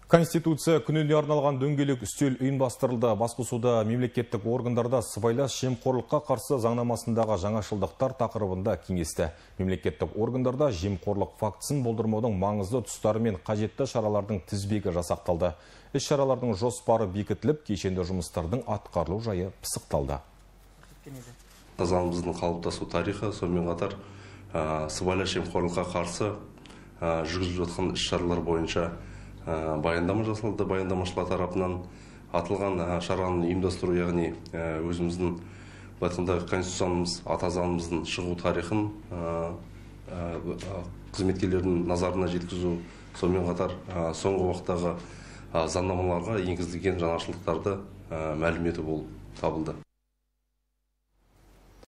Конституция күніне арналған дөңгелек үстел ұйымдастырылды. Басқосуда мемлекеттік органдарда сыбайлас жемқорлыққа қарсы заңнамасындағы жаңашылдықтар тақырыбында кеңесті. Мемлекеттік органдарда жемқорлық фактісін болдырмаудың маңызды тұстары мен қажетті шаралардың тізбегі жасақталды. Іс-шаралардың жоспары бекітіліп, кешенді жұмыстардың атқарылу жайы пысықталды. Заңымыздың қалыптасу тарихы, сонымен қатар сыбайлас жемқорлыққа қарсы жүргізіліп жатқан іс-шаралар бойынша баяндама жасалды. Баяндамашылар тарапынан атылған шараның ұйымдастыру, яғни өзіміздің Конституциямыз, ата заңымыздың шығу тарихын қызметкерлердің назарына жеткізу, сонымен қатар соңғы уақыттағы заңнамаларға енгізілген жаңашылдықтарды мәлім ету болып табылды.